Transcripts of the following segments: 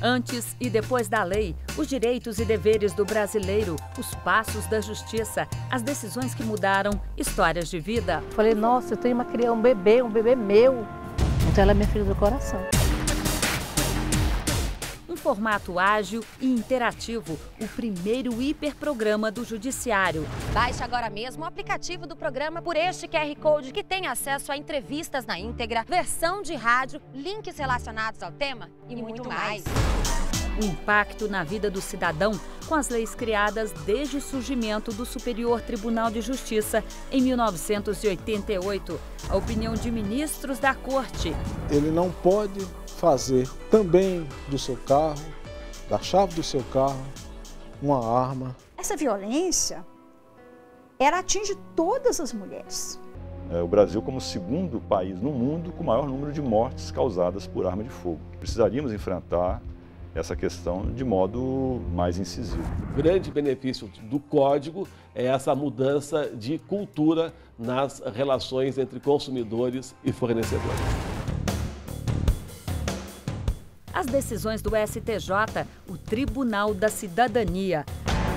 Antes e depois da lei, os direitos e deveres do brasileiro, os passos da justiça, as decisões que mudaram histórias de vida. Falei, nossa, eu tenho uma criança, um bebê meu. Então ela é minha filha do coração. Um formato ágil e interativo, o primeiro hiperprograma do Judiciário. Baixe agora mesmo o aplicativo do programa por este QR Code, que tem acesso a entrevistas na íntegra, versão de rádio, links relacionados ao tema e muito mais. O impacto na vida do cidadão com as leis criadas desde o surgimento do Superior Tribunal de Justiça em 1988. A opinião de ministros da Corte. Ele não pode fazer também do seu carro, da chave do seu carro, uma arma. Essa violência, ela atinge todas as mulheres. O Brasil como o segundo país no mundo com o maior número de mortes causadas por arma de fogo. Precisaríamos enfrentar essa questão de modo mais incisivo. O grande benefício do Código é essa mudança de cultura nas relações entre consumidores e fornecedores. As decisões do STJ, o Tribunal da Cidadania.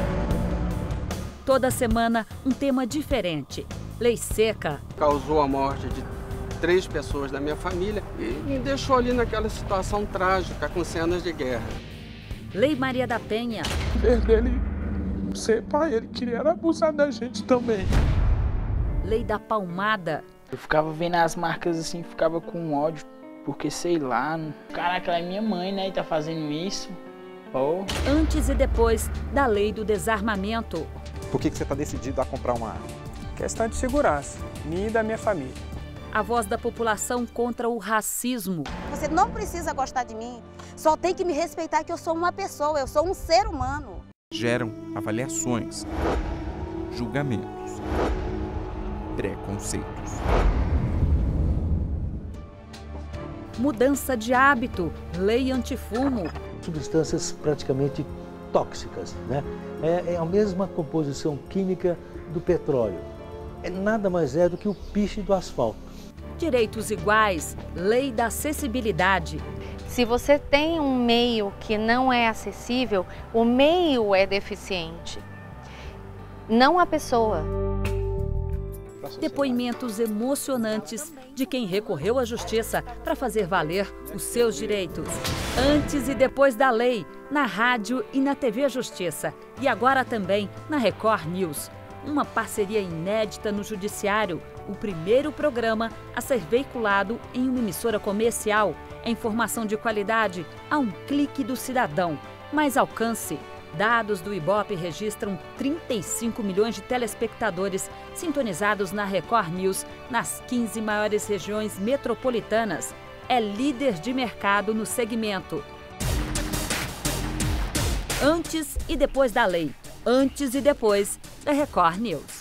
Toda semana, um tema diferente. Lei seca. Causou a morte de 3 pessoas da minha família e me deixou ali naquela situação trágica, com cenas de guerra. Lei Maria da Penha. Ele ser pai, ele queria abusar da gente também. Lei da Palmada. Eu ficava vendo as marcas assim, ficava com ódio, porque sei lá, caraca, ela é minha mãe, né, e tá fazendo isso. Oh. Antes e depois da Lei do Desarmamento. Por que você está decidido a comprar uma arma? Questão de segurança, minha e da minha família. A voz da população contra o racismo. Você não precisa gostar de mim, só tem que me respeitar que eu sou uma pessoa, eu sou um ser humano. Geram avaliações, julgamentos, preconceitos. Mudança de hábito, lei antifumo. Substâncias praticamente tóxicas, né? É a mesma composição química do petróleo. Nada mais é do que o piche do asfalto. Direitos iguais, lei da acessibilidade. Se você tem um meio que não é acessível, o meio é deficiente, não a pessoa. Depoimentos emocionantes de quem recorreu à justiça para fazer valer os seus direitos. Antes e depois da lei, na rádio e na TV Justiça. E agora também na Record News. Uma parceria inédita no Judiciário, o primeiro programa a ser veiculado em uma emissora comercial. É informação de qualidade a um clique do cidadão. Mais alcance. Dados do Ibope registram 35 milhões de telespectadores sintonizados na Record News nas 15 maiores regiões metropolitanas. É líder de mercado no segmento. Antes e depois da lei. Antes e depois da Record News.